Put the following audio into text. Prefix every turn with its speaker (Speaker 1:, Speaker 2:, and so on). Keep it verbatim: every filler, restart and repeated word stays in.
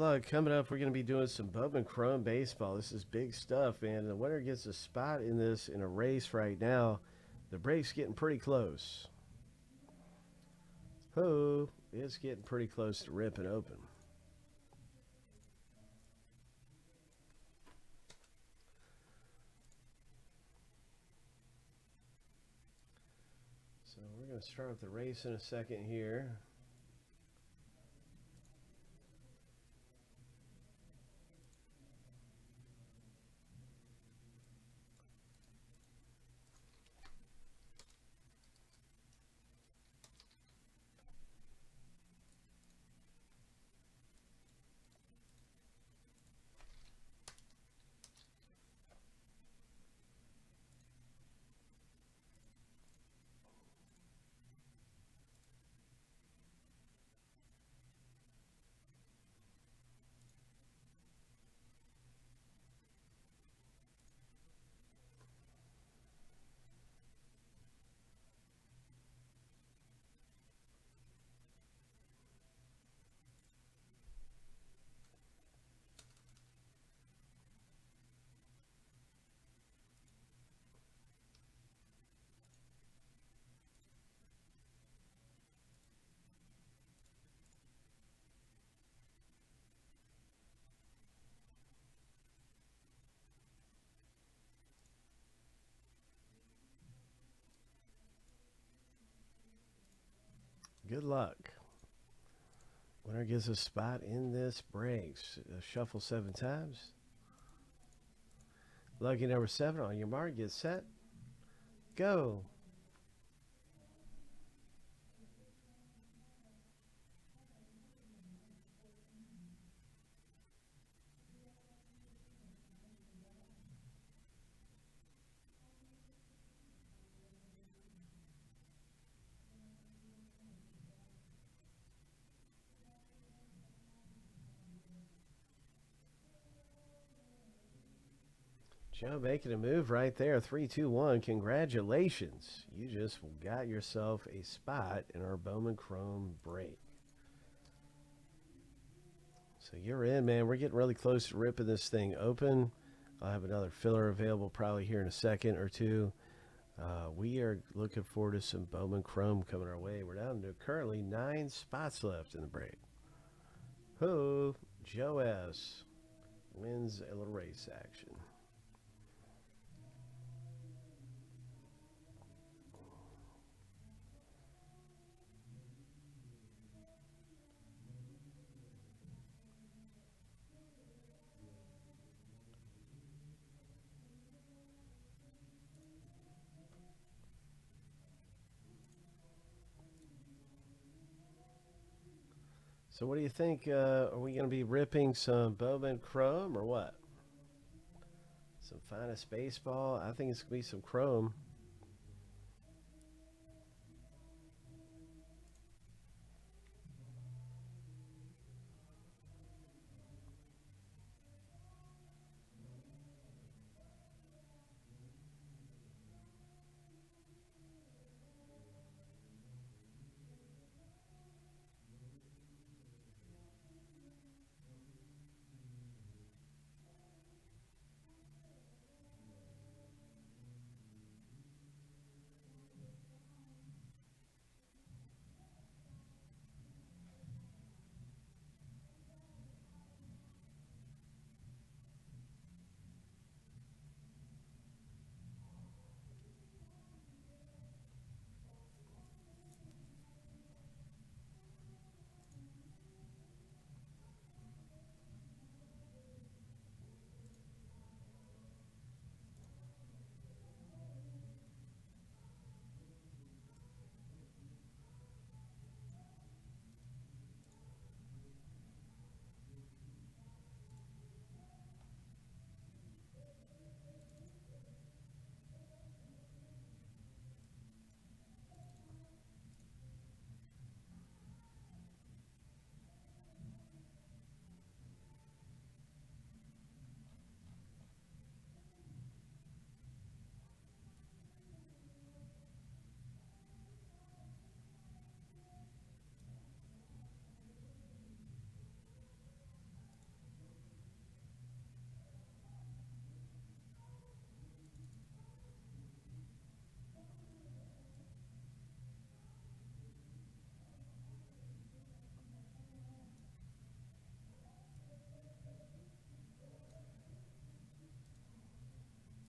Speaker 1: luck. Coming up, we're going to be doing some Bowman Chrome baseball. This is big stuff, man. The winner gets a spot in this in a race right now. The break's getting pretty close. Oh, it's getting pretty close to ripping open. So we're going to start with the race in a second here. Good luck. Winner gets a spot in this breaks. Uh, shuffle seven times. Lucky number seven. On your mark, get set, go. Joe making a move right there. Three, two, one. Congratulations. You just got yourself a spot in our Bowman Chrome break. So you're in, man. We're getting really close to ripping this thing open. I'll have another filler available probably here in a second or two. Uh, we are looking forward to some Bowman Chrome coming our way. We're down to currently nine spots left in the break. Ho, Joe S. wins a little race action. So what do you think? Uh, are we going to be ripping some Bowman Chrome or what? Some finest baseball? I think it's going to be some Chrome.